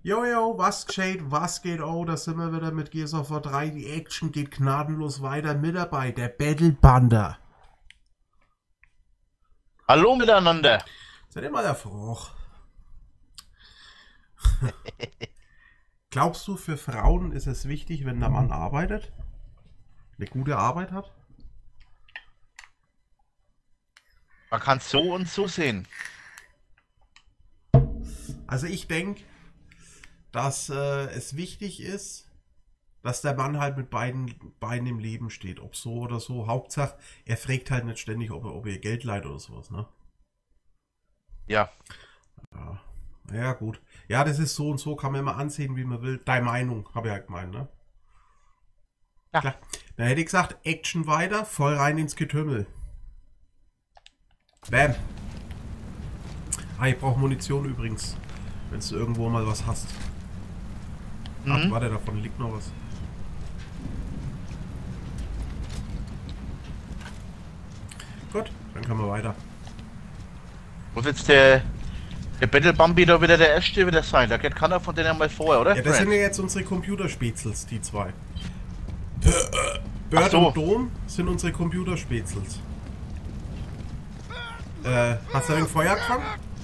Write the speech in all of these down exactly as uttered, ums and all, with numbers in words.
Jojo, was gescheit, was geht? Oh, da sind wir wieder mit Gears of War drei. Die Action geht gnadenlos weiter. Mit dabei der Battle Panda. Hallo miteinander. Seid ihr mal der Froch? Glaubst du, für Frauen ist es wichtig, wenn der Mann arbeitet? Eine gute Arbeit hat? Man kann es so und so sehen. Also ich denke, dass äh, es wichtig ist, dass der Mann halt mit beiden Beinen im Leben steht. Ob so oder so. Hauptsache, er fragt halt nicht ständig, ob er, ob er Geld leiht oder sowas, ne? Ja. Ja. Ja, gut. Ja, das ist so und so, kann man immer ansehen, wie man will. Deine Meinung, habe ich ja gemeint, ne? Ja. Klar. Dann hätte ich gesagt, Action weiter, voll rein ins Getümmel. Bam. Ah, ich brauche Munition übrigens, wenn du irgendwo mal was hast. Mhm. Ach, warte, davon liegt noch was. Gut, dann können wir weiter. Muss jetzt der, der Battle Bambi da wieder der erste wieder sein? Da geht keiner von denen mal vorher, oder? Ja, das Friend? sind ja jetzt unsere Computerspätzels, die zwei. Bird so. und Dom sind unsere Computerspätzels. Äh, hast du ein Feuer gefangen?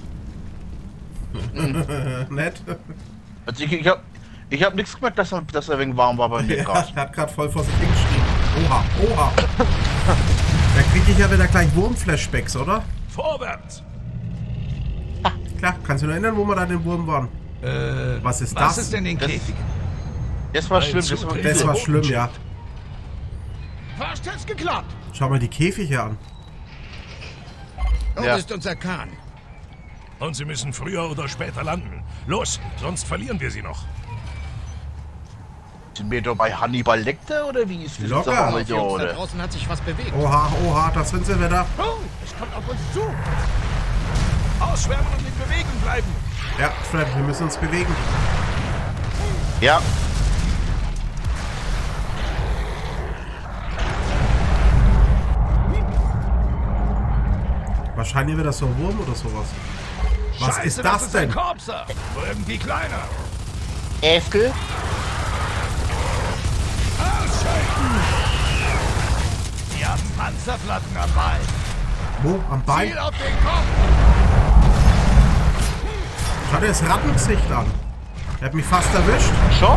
Nett. Also ich, ich hab, ich hab nichts gemerkt, dass er, dass er wegen warm war bei mir Ja, gerade. er hat gerade voll vor sich hingeschrieben. Oha, oha. Da kriege ich ja wieder gleich Wurm-Flashbacks, oder? Vorwärts! Klar, kannst du noch erinnern, wo wir da den Wurm waren? Äh, Was ist was das? ist denn in Das- Käfigen? Das war Ein schlimm, das war Zug- Das war schlimm, ja. Fast hat's geklappt! Schau mal die Käfige an. Wo Ja. ist unser Kahn? Und sie müssen früher oder später landen. Los, sonst verlieren wir sie noch. Sind wir da bei Hannibal Lecter oder wie ist das? Locker. Jetzt einmal Auf da, Jungs, da oder? draußen hat sich was bewegt. Oha, oha, da sind sie wieder. Oh, es kommt auf uns zu! Ausschwärmen und in Bewegung bleiben. Ja, Fred, wir müssen uns bewegen. Ja. Wahrscheinlich wieder so ein Wurm oder sowas. Was Scheiße, ist das ist denn? ein Korpser. Nur irgendwie kleiner. Äskel? Ausschalten. Die haben Panzerplatten am Bein. Wo? Am Bein? Ziel auf den Kopf. Schau dir das Rattengesicht an. Der hat mich fast erwischt. Schon?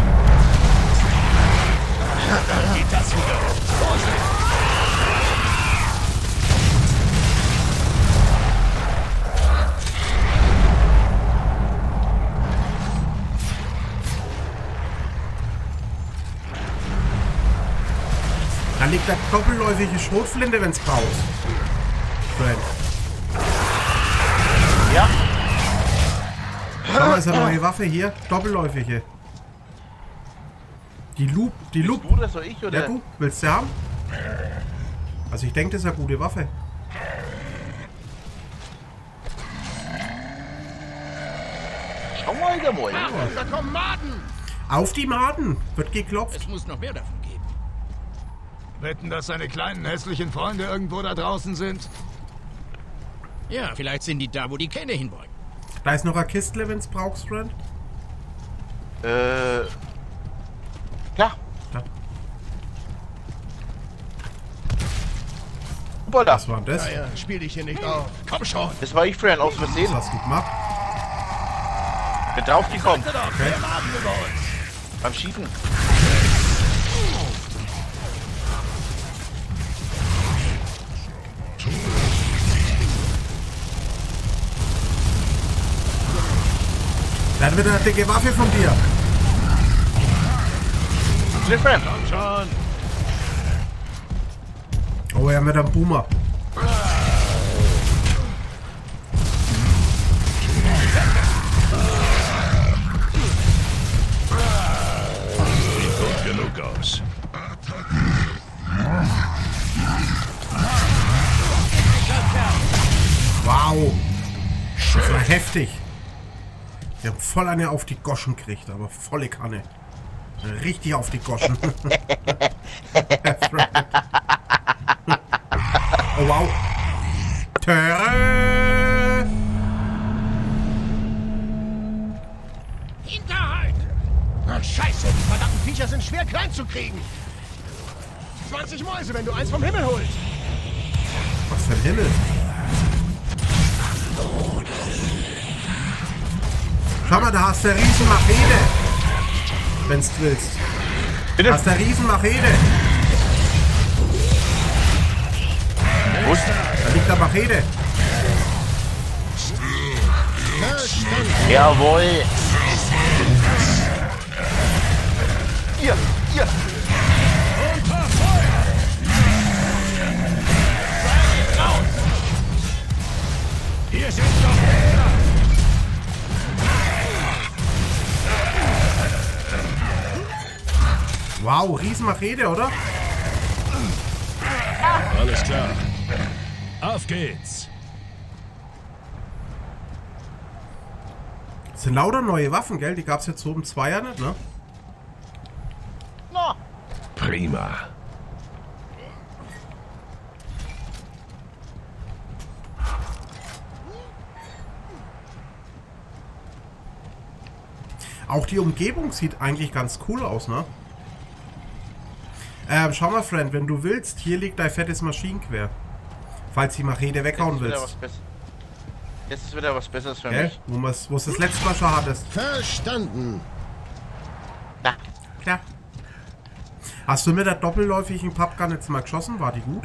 Dann geht das wieder. Vorsicht. Da liegt der doppelläufige Schrotflinte, wenn's brauchst. Fred. Ja. Schau mal, ist eine neue Waffe hier. Doppelläufige. Die Loop, die Bist Loop. du oder soll ich, oder? Ja, du, willst du haben? Also ich denke, das ist eine gute Waffe. Schau mal wieder mal. Achtung, da kommen Maden! Auf die Maden! Wird geklopft. Es muss noch mehr davon geben. Wetten, dass seine kleinen hässlichen Freunde irgendwo da draußen sind? Ja, vielleicht sind die da, wo die Kähne hinwollen. Da ist noch eine Kistle, wenn's brauchst, Friend. Äh. Ja. Ja. Hoppala. Was war denn das? Ja, spiel dich hier nicht auf. Komm schon! Das war ich, Friend, aus Was Versehen. hast du gemacht? Bin draufgekommen. Sagte doch, Okay. wir warten über uns. Beim Schießen. Dann wird eine dicke Waffe von dir. Schnell, Friend. Komm schon. Oh, ja, mit einem Boomer. Sieht gut genug aus. Wow. Das war heftig. Wir haben voll eine auf die Goschen gekriegt, aber volle Kanne. Richtig auf die Goschen. Oh wow. Töre! Hinterhalt! Ach, scheiße, die verdammten Viecher sind schwer klein zu kriegen. zwanzig Mäuse, wenn du eins vom Himmel holst. Was für ein Himmel? Schau mal, da hast du eine riesen Machete. Wenn's du willst. Bitte? Hast du eine riesen Machete. Wo ist Da liegt eine Machete. Verstanden. Jawohl. Hier, hier. Hier sind noch mehr. Wow, riesen Machete, oder? Alles klar. Auf geht's. Das sind lauter neue Waffen, gell? Die gab es jetzt so im Zweier nicht, ne? Na, Prima. Auch die Umgebung sieht eigentlich ganz cool aus, ne? Ähm, schau mal, Friend, wenn du willst, hier liegt dein fettes Maschinengewehr. Falls die Machete weghauen jetzt ist wieder was willst. Besseres. Jetzt ist wieder was Besseres für Gell? mich. Wo du es das letzte Mal schon hattest. Verstanden. Na, Klar. Hast du mit der doppelläufigen Pappgun jetzt mal geschossen? War die gut?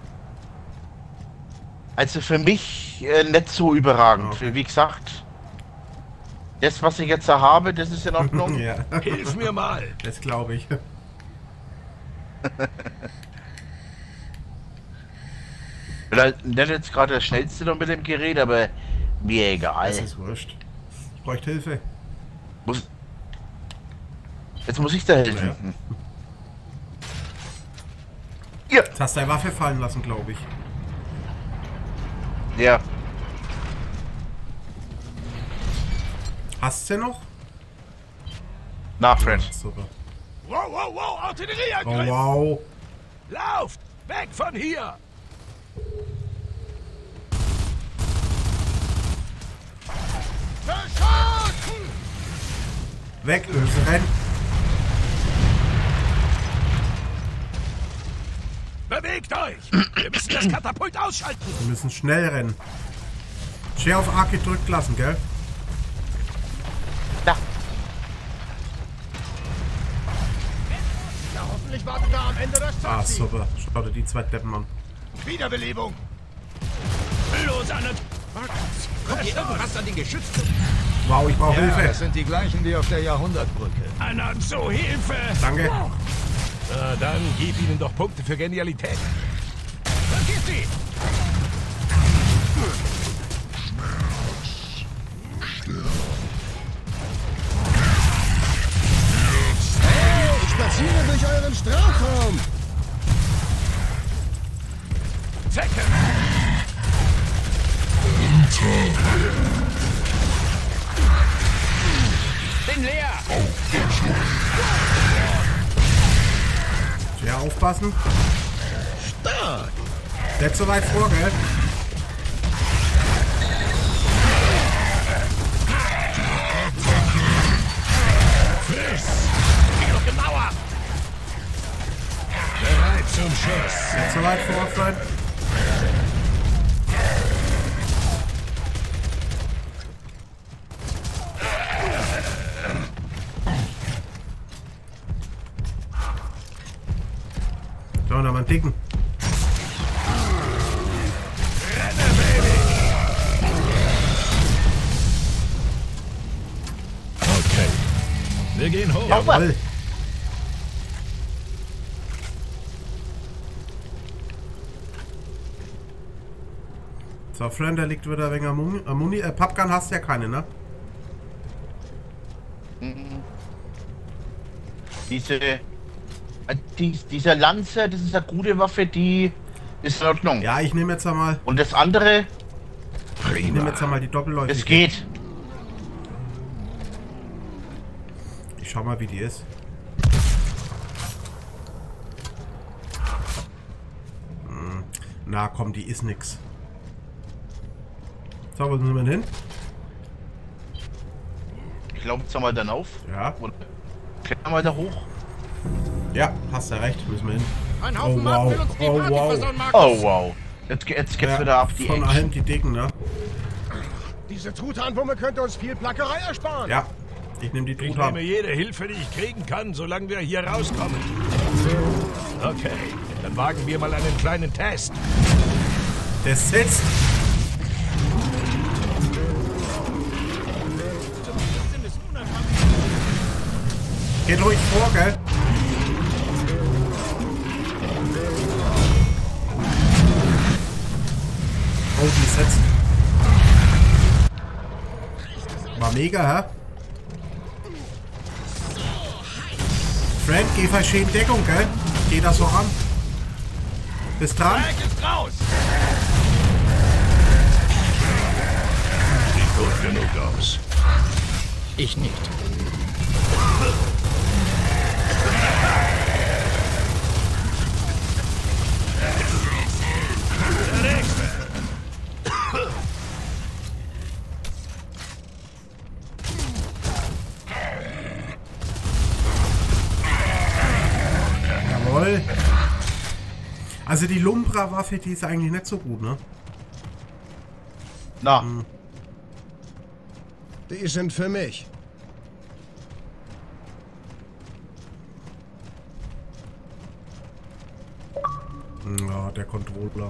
also für mich äh, nicht so überragend. Okay. Wie gesagt, das, was ich jetzt da habe, das ist in Ordnung. Ja, Hilf mir mal. das glaube ich. Vielleicht nicht jetzt gerade das schnellste noch mit dem Gerät, aber mir egal. Das ist wurscht. Ich bräuchte Hilfe. Muss, jetzt muss ich da helfen. Ja. Ja. Jetzt hast du deine Waffe fallen lassen, glaube ich. Ja. Hast du sie noch? Na, Friend. Super. Wow, wow, wow, Oh, Artillerieangriff. wow. Lauft, weg von hier. Verschossen! Weg, böse, renn. Bewegt euch. Wir müssen das Katapult ausschalten. Wir müssen schnell rennen. Schwer auf A gedrückt lassen, gell? Na, Ja, hoffentlich wartet da am Ende das Ah, Taxi. super. Schau dir die zwei Deppen an. Wiederbelebung. Los, Anna. Kommt hier irgendwas an den Geschützen? Wow, ich brauche Hilfe. sind die gleichen wie auf der Jahrhundertbrücke. Anna, zu Hilfe. Danke. Na, dann gib ihnen doch Punkte für Genialität. Vergiss sie. Ich spaziere durch euren Strafraum. Zecken. Bin leer! Schwer aufpassen. Stark. Nicht so weit vor, gell? Friss. Geh doch genauer. Bereit zum Schuss. Nicht so weit vor, Freund. So, noch mal einen Dicken. Okay. Wir gehen hoch. Jawohl. So, Freund, da liegt wieder ein wenig Muni. Äh, Muni äh, Pappgun hast du ja keine, ne? diese, äh, dies, dieser Lancer, das ist eine gute Waffe, die ist in Ordnung. Ja, ich nehme jetzt einmal. Und das andere, Ich nehme jetzt einmal die doppelläufige. das geht. Ich schau mal, wie die ist. Hm. Na komm, die ist nix. So, wo müssen wir hin? Ich glaube jetzt einmal dann auf. Ja. Und Kletter mal da hoch. Ja, hast du recht, müssen wir hin. Ein Haufen Oh, Mark wow. will uns die Oh, Party wow. versauen, Markus. Oh wow. Jetzt, ge- jetzt geht's Ja, wieder auf die von Action. allen die Dicken, ne? Diese Truthahnwumme könnte uns viel Plackerei ersparen. Ja, ich nehme die Ich Truthahn. nehme jede Hilfe, die ich kriegen kann, solange wir hier rauskommen. Okay, dann wagen wir mal einen kleinen Test. Der sitzt. Geht ruhig vor, gell? Oh, die sitzt. War mega, hä? Frank, geh verschieden Deckung, gell? Geh da so ran. Bist dran? Frank ist raus! Sieht gut genug aus. Ich nicht. Der nächste. Jawohl. Also die Lumbra-Waffe, die ist eigentlich nicht so gut, ne? Na, Die sind für mich. Ja, der Controller.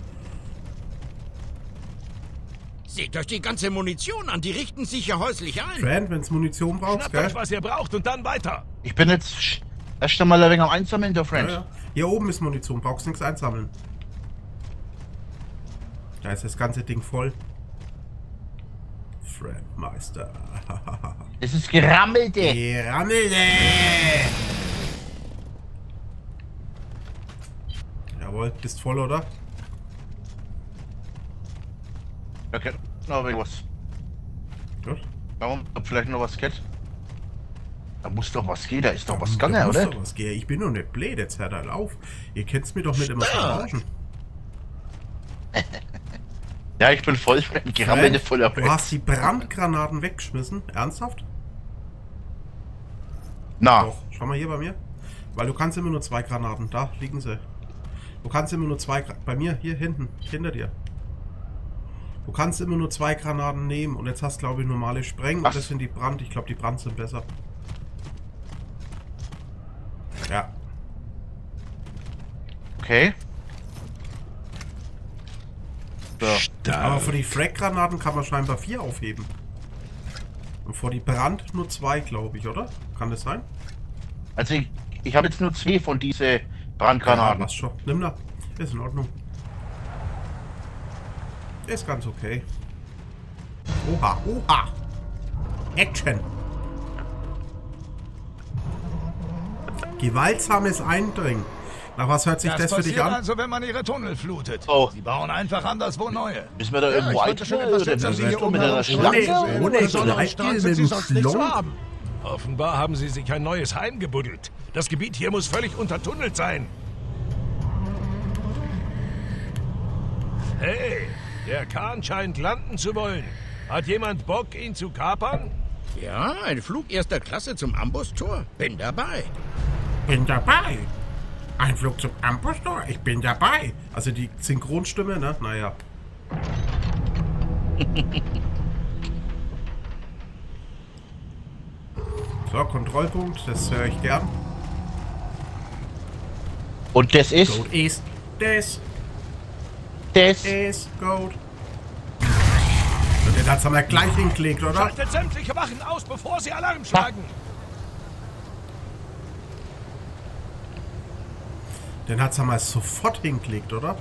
Seht euch die ganze Munition an, die richten sich ja häuslich ein. Trent, wenn's Munition brauchst, Schnappt gell? euch, was ihr braucht und dann weiter. ich bin jetzt sch- erst einmal ein wenig am Einsammeln, der Ja, Friend. ja. Hier oben ist Munition, brauchst nichts einsammeln. Da ist das ganze Ding voll. Friendmeister. Es ist gerammelte. Gerammelte! Jawohl, bist voll, oder? Okay, noch was. Gut. Warum? Ob vielleicht noch was geht? Da muss doch was gehen, da ist doch was Da gegangen, muss oder? doch was gehen. Ich bin doch nicht blöd, jetzt hört halt auf. Ihr kennt's mir doch mit immer verarschen. Ja, ich bin voll gerammelte Frank, voller du hast die Brandgranaten weggeschmissen. Ernsthaft? Na, Doch, schau mal hier bei mir. Weil du kannst immer nur zwei Granaten. Da liegen sie. Du kannst immer nur zwei Gra bei mir, hier hinten, hinter dir. Du kannst immer nur zwei Granaten nehmen und jetzt hast glaube ich normale Spreng und Ach. das sind die Brand. Ich glaube die Brand sind besser. Ja. okay. So. Aber für die Frag-Granaten kann man scheinbar vier aufheben. Und vor die Brand nur zwei, glaube ich, oder? Kann das sein? Also ich, ich habe jetzt nur zwei von diesen Ja, Brandgranaten. passt schon. Nimm da. Ist in Ordnung. Ist ganz okay. Oha, oha. Action. Gewaltsames Eindringen. Nach was hört sich das, Das für dich passiert an? also, wenn man ihre Tunnel flutet. Oh. Sie bauen einfach anderswo neue. Müssen wir da Ja, irgendwo ich wollte schon einstellen etwas oder schätzen, Sie mit, hier mit oben einer herum Schlange? schlank ohne besonders Gleitgel stark sind Sie mit sonst dem nichts zu Schlong. haben. Offenbar haben sie sich ein neues Heim gebuddelt. Das Gebiet hier muss völlig untertunnelt sein. Hey, der Kahn scheint landen zu wollen. Hat jemand Bock, ihn zu kapern? Ja, ein Flug erster Klasse zum Ambustor. Bin dabei. Bin dabei. Ein Flug zum Ambustor. Ich bin dabei. Also die Synchronstimme, ne? Naja. So, Kontrollpunkt. Das höre ich gern. Und das ist, Goat ist das. das, Ist Goat. Und den hat's haben wir gleich hingelegt, oder? Schaltet sämtliche Wachen aus, bevor sie Alarm schlagen. Den hat's haben wir sofort hingelegt, oder?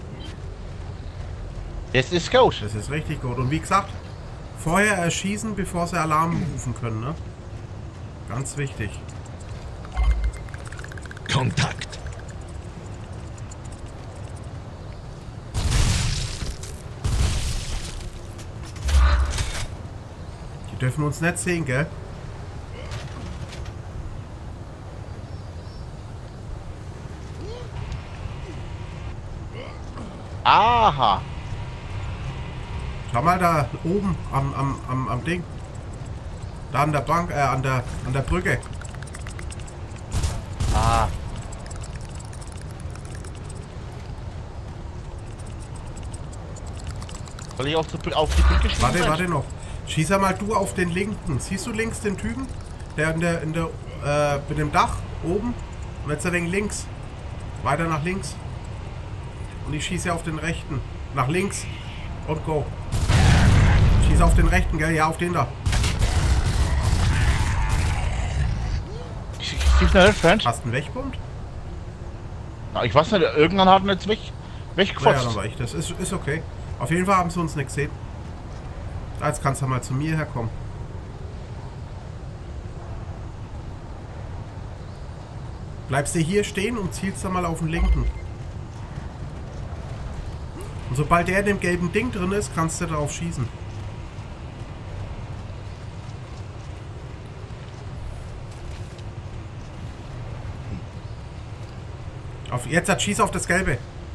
das ist gut. Das ist richtig gut. Und wie gesagt, vorher erschießen, bevor sie Alarm rufen können, ne? Ganz wichtig. Kontakt. Die dürfen uns nicht sehen, gell? Aha. Schau mal da oben am, am, am, am Ding. Da an der Bank, äh, an der, an der Brücke. Ah. Soll ich auf die, auf die Brücke schießen? Warte, warte noch. Schieß mal du auf den linken. Siehst du links den Typen? Der in der, in der, äh, mit dem Dach oben. Und jetzt wegen links. Weiter nach links. Und ich schieße auf den rechten. Nach links. Und go. Schieß auf den rechten, gell? Ja, auf den da. Ich, ich schieß nicht, Friend. Hast du einen Wegpunkt? Na, ich weiß nicht, irgendwann hat er jetzt weg, Naja, weggefotzt. dann war ich das. Ist, ist okay. Auf jeden Fall haben sie uns nicht gesehen. Jetzt kannst du mal zu mir herkommen. Bleibst du hier stehen und zielst dann mal auf den linken. Und sobald der in dem gelben Ding drin ist, kannst du darauf schießen. Auf, jetzt hat schieß auf das Gelbe.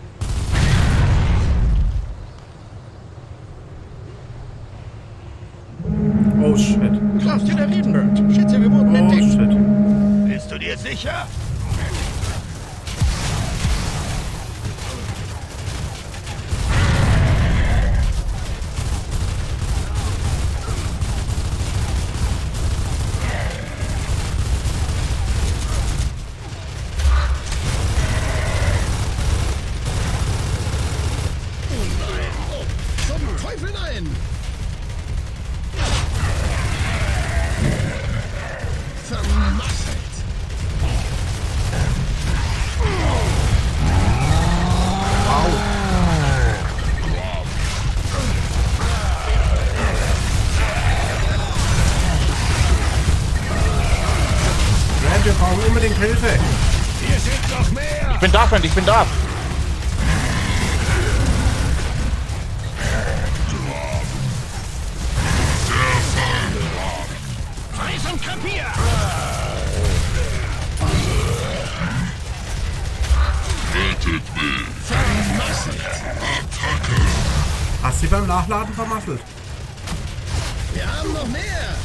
Oh shit. Klaus der Riedenbird. Schätze, wir wurden Oh entdeckt. shit. Bist du dir sicher? Zum Teufel nein! Vermasselt! Nein, wir brauchen unbedingt Hilfe. Hier sind noch mehr! Ich bin da, Friend, ich bin da. Freiß und krepier! Hast du beim Nachladen vermasselt? Wir haben noch mehr!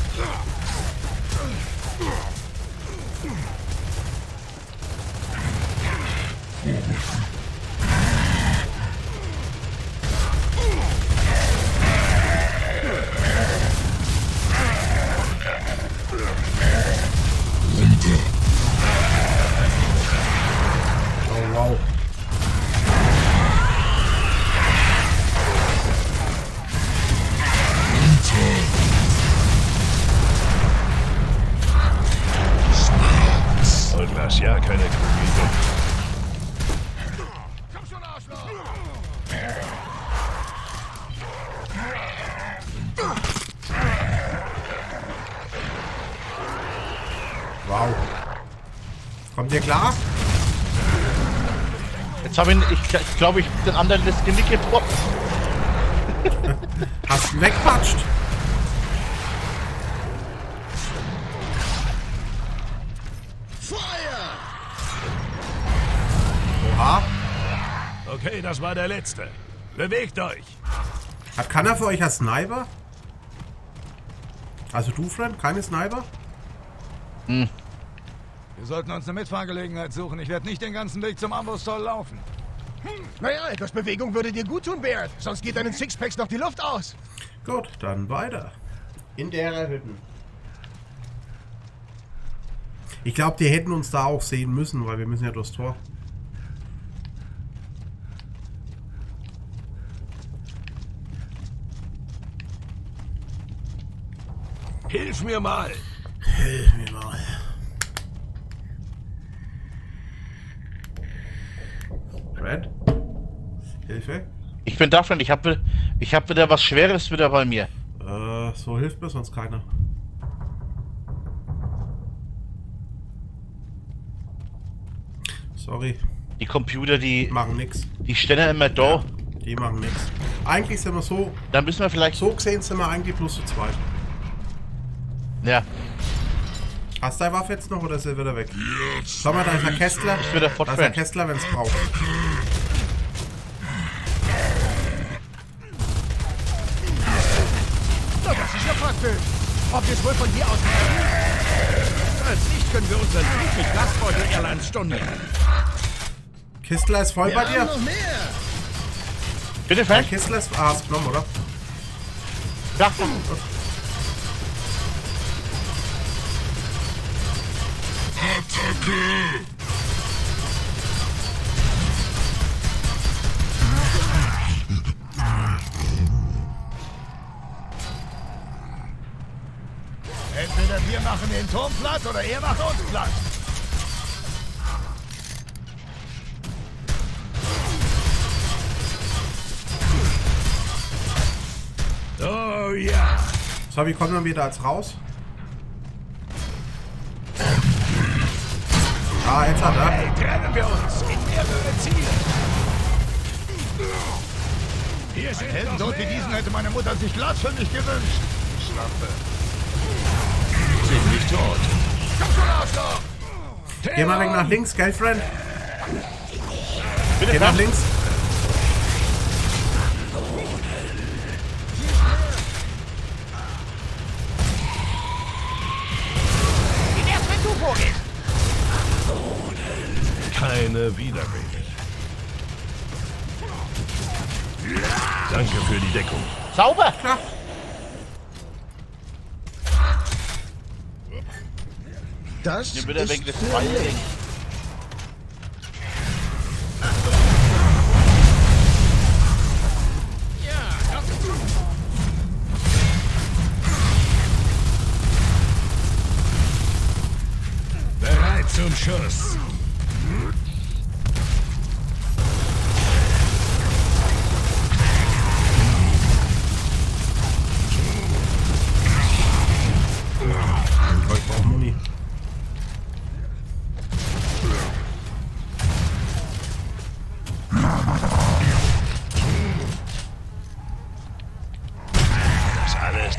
Oh wow. Und lass ja keine Kugel. Komm schon, Arschloch! Wow. Kommt ihr klar? Jetzt habe ich, ich, ich glaube, ich hab den anderen das Genick gebrochen. Hast du wegpatscht? Feuer! Oha. Okay, das war der letzte. Bewegt euch! Hat keiner für euch einen Sniper? Also du, Friend, keine Sniper? Wir sollten uns eine Mitfahrgelegenheit suchen. Ich werde nicht den ganzen Weg zum Amboss-Zoll laufen. Naja, etwas Bewegung würde dir gut tun, Baird. Sonst geht deinen Sixpacks noch die Luft aus. Gut, dann weiter. In der Hütten. Ich glaube, die hätten uns da auch sehen müssen, weil wir müssen ja durchs Tor. Hilf mir mal! Hilf mir mal. Red? Hilfe? Ich bin da, Friend, ich habe ich hab wieder was Schweres wieder bei mir. Äh, so hilft mir sonst keiner. Sorry, Die Computer, die, machen nix. die stehen ja immer da. Die machen nix. Eigentlich sind wir so, Dann müssen wir vielleicht... so gesehen sind wir eigentlich bloß zu zweit. Ja, Hast du deine Waffe jetzt noch oder ist er wieder weg? Schau mal, da ist der Kästler. Ich will der Da ist der Fortfriend. Kästler, wenn es braucht. Na, das ist ja praktisch. Ob wir es wohl von hier aus machen? Als ich Vielleicht können wir unseren Krieg mit Gastbeutel Airlines stornieren. Kistler ist voll Wir bei haben dir. noch mehr. Bitte, Der Fan? Kistler ist... Ah, hast genommen, oder? Ja. Entweder wir machen den Turm platt oder ihr macht uns platt. Oh ja. So, wie kommen wir wieder als raus? Ah, jetzt hat er. Hey, trennen wir uns in mehrere Ziele. Hier sind Helden noch dort wie mehr. diesen hätte meine Mutter sich glatt für mich gewünscht. Schlampe. Sind nicht tot. Komm schon, Arschloch! Geh mal weg nach links, gell, Friend? Bitte, Geh nach Fan? links. Wie wär's, wenn du vorgehst? Keine Widerrede. Danke für die Deckung. Sauber! Das Hier wieder ist wegen des für Fallen. mich. Bereit zum Schuss. Ich brauche Muni. Das alles.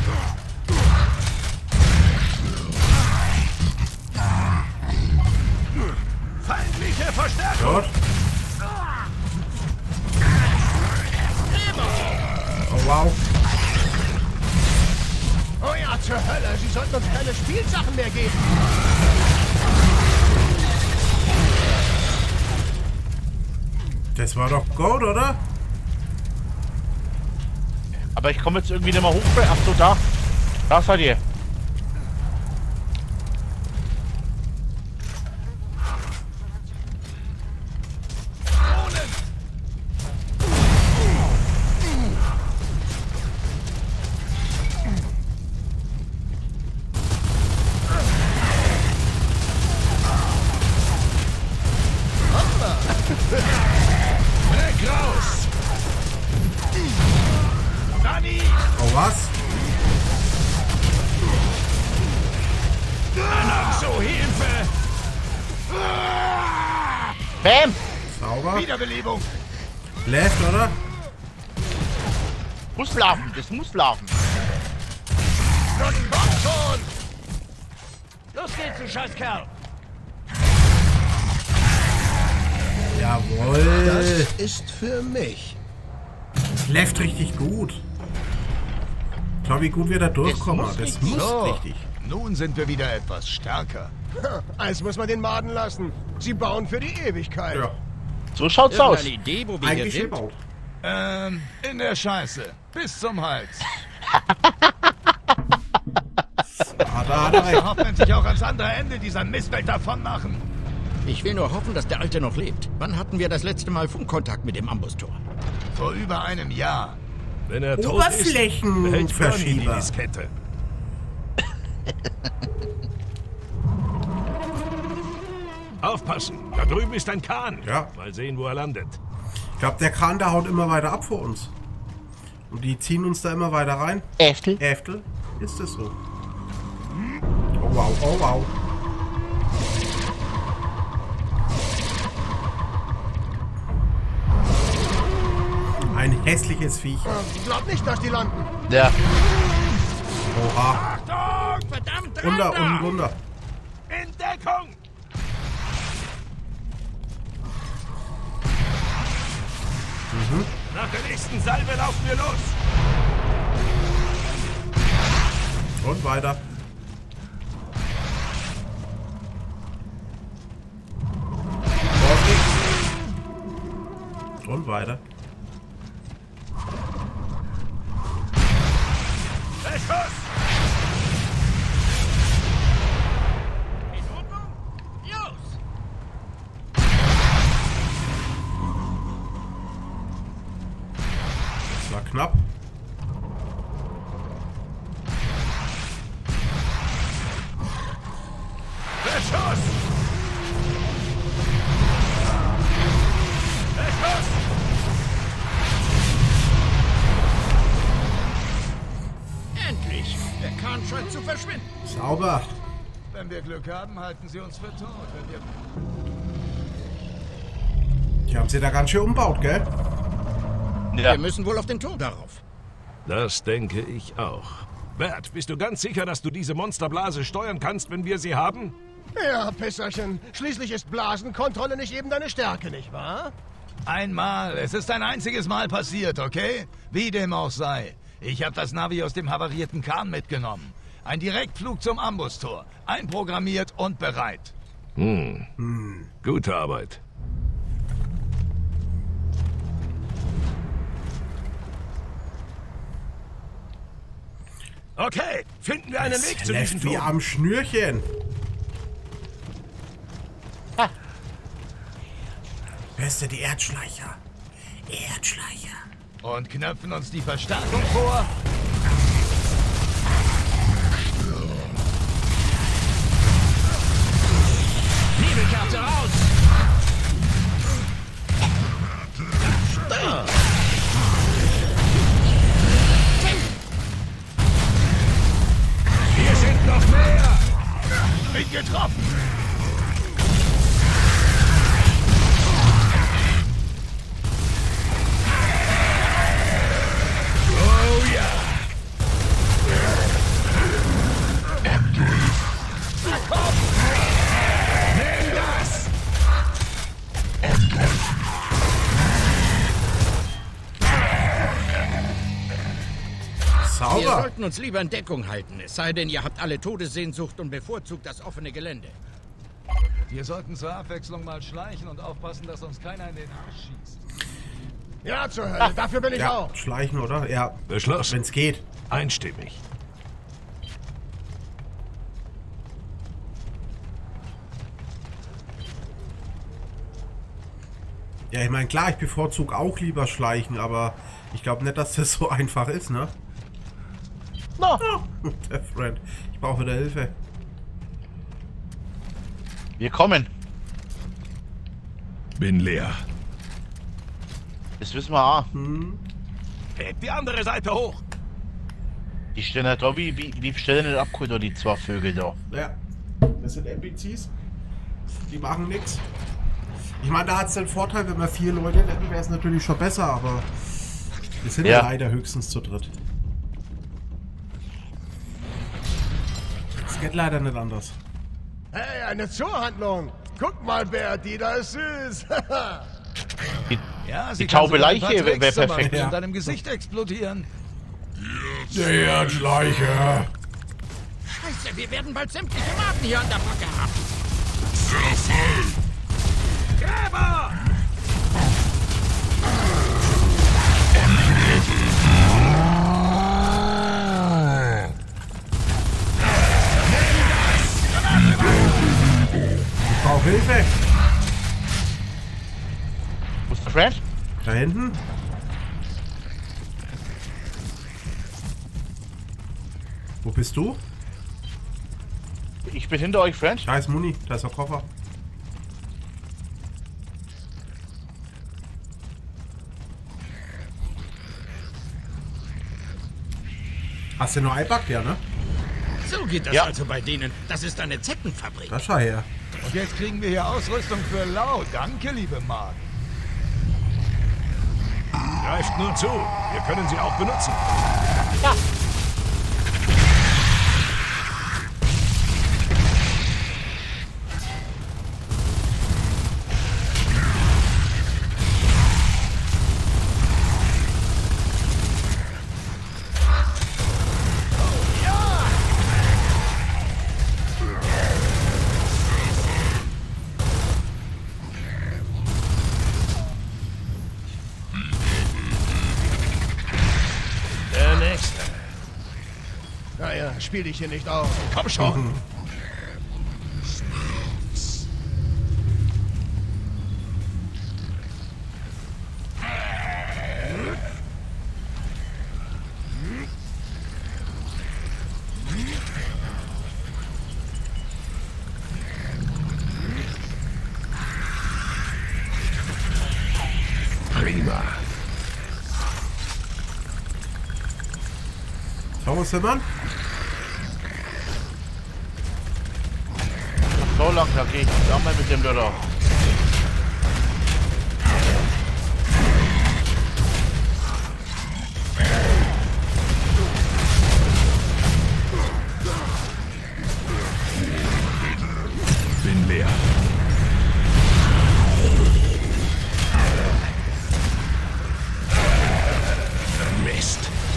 Feindliche Verstärkung! Gut. Oh, wow. Oh ja, zur Hölle. Sie sollten uns keine Spielsachen mehr geben. Das war doch Gold, oder? Aber ich komme jetzt irgendwie nicht mehr hoch. Ach so, da. Da seid ihr. Weg raus! Dani! Oh, was? So, Hilfe! Bam! Sauber. Wiederbelebung! Left, oder? Muss laufen, das muss laufen. Nun komm schon! Los geht's, du Scheißkerl. Jawohl. Das ist für mich. Left richtig gut. Schau, wie gut wir da durchkommen. muss Das richtig. muss So. richtig. Nun sind wir wieder etwas stärker. Eins muss man den Maden lassen. Sie bauen für die Ewigkeit. Ja, So schaut's aus. Irgendeine Idee, wo wir hier eigentlich sind? gebaut. Ähm, in der Scheiße. Bis zum Hals. Ah, da hat er Der recht. Hoffmann sich auch ans andere Ende dieser Mistwelt davon machen. Ich will nur hoffen, dass der Alte noch lebt. Wann hatten wir das letzte Mal Funkkontakt mit dem Ambustor? Vor über einem Jahr. Wenn er tot ist, behält Bernie die Oberflächenverschieber. Diskette. Aufpassen, da drüben ist ein Kahn. Ja. Mal sehen, wo er landet. Ich glaube, der Kran, der haut immer weiter ab vor uns. Und die ziehen uns da immer weiter rein. Äftel. Äftel, ist das so? Oh wow, oh wow. Ein hässliches Viech. Glaub nicht, dass die landen. Ja. Oha. Achtung! Verdammt, Runter, runter! unten runter. In Deckung! Nach der nächsten Salve laufen wir los. Und weiter. und weiter. Beschuss! In Ordnung? Los! Das war knapp. Beschuss! Beschuss! Endlich! Der Kahn scheint zu verschwinden. Sauber. Wenn wir Glück haben, halten sie uns für tot. Wenn wir... Die haben sie da ganz schön umbaut, gell? Ja. Wir müssen wohl auf den Turm darauf. Das denke ich auch. Bert, bist du ganz sicher, dass du diese Monsterblase steuern kannst, wenn wir sie haben? Ja, Pisserchen. Schließlich ist Blasenkontrolle nicht eben deine Stärke, nicht wahr? Einmal. Es ist ein einziges Mal passiert, okay? Wie dem auch sei. Ich habe das Navi aus dem havarierten Kahn mitgenommen. Ein Direktflug zum Ambustor. Einprogrammiert und bereit. Hm. hm. Gute Arbeit. Okay, finden wir einen Es Weg zu diesem läuft wie Turm. am Schnürchen. Ha. Beste die Erdschleicher. Erdschleicher. Und knöpfen uns die Verstärkung vor. Nebelkerze raus! Hier sind noch mehr! Bin getroffen. Oh ja! Nimm das! Wir Sauber. sollten uns lieber in Deckung halten, es sei denn, ihr habt alle Todessehnsucht und bevorzugt das offene Gelände. Wir sollten zur Abwechslung mal schleichen und aufpassen, dass uns keiner in den Arsch schießt. Ja, zur Hölle. Dafür bin ich Ja, auch. schleichen, oder? Ja, Beschlossen. wenn's geht. Einstimmig. Ja, ich meine, klar, ich bevorzuge auch lieber schleichen, aber ich glaube nicht, dass das so einfach ist, ne? No. Der Friend. Ich brauche wieder Hilfe. Wir kommen. Bin leer. Das wissen wir auch. Hebt die andere Seite hoch. Die stehen halt da wie, wie, wie stellen nicht abgeholt, da die zwei Vögel da. Ja, das sind N P Cs. Die machen nichts. Ich meine, da hat es den Vorteil, wenn wir vier Leute hätten, wäre es natürlich schon besser, aber wir sind ja Ja. leider höchstens zu dritt. Es geht leider nicht anders. Hey, eine Zoohandlung. Guck mal, Bert, die da ist süß. Die, Ja, Die kann taube sogar ein Leiche paar wär- wär Tricks zum perfekt. Beispiel Ja. in deinem Gesicht explodieren. Der Schleicher. Scheiße, wir werden bald sämtliche Maten hier an der Backe haben. Gräber! Ich brauche Hilfe. wo ist der Friend? Da hinten. Wo bist du? Ich bin hinter euch, Friend. Da ist Muni, da ist der Koffer. Hast du nur Eiback, ja, ne? So geht das Ja. also bei denen. Das ist eine Zeckenfabrik. Das schau her. Und jetzt kriegen wir hier Ausrüstung für Lau. Danke, liebe Mark. Greift nur zu. Wir können sie auch benutzen. spiel dich hier nicht auf. Komm schon. Mhm. Prima. So, wo sind wir? So lang, da gehe ich zusammen mit dem Lörrer. Bin leer. Mist.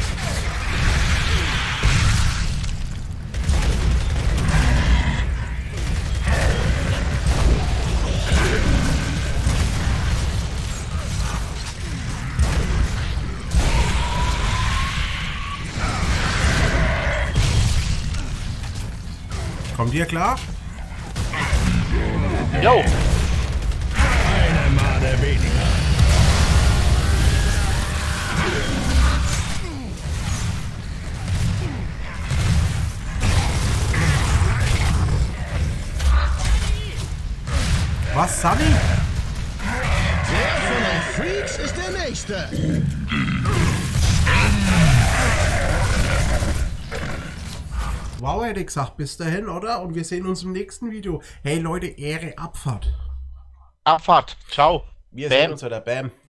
Kommt ihr klar? Jo! Eine Made weniger. Was, Sunny? Der von den Freaks ist der Nächste. Wow, hätte ich gesagt, bis dahin, oder? Und wir sehen uns im nächsten Video. Hey Leute, Ehre, Abfahrt. Abfahrt. Ciao. Wir Bam. sehen uns wieder. Bam.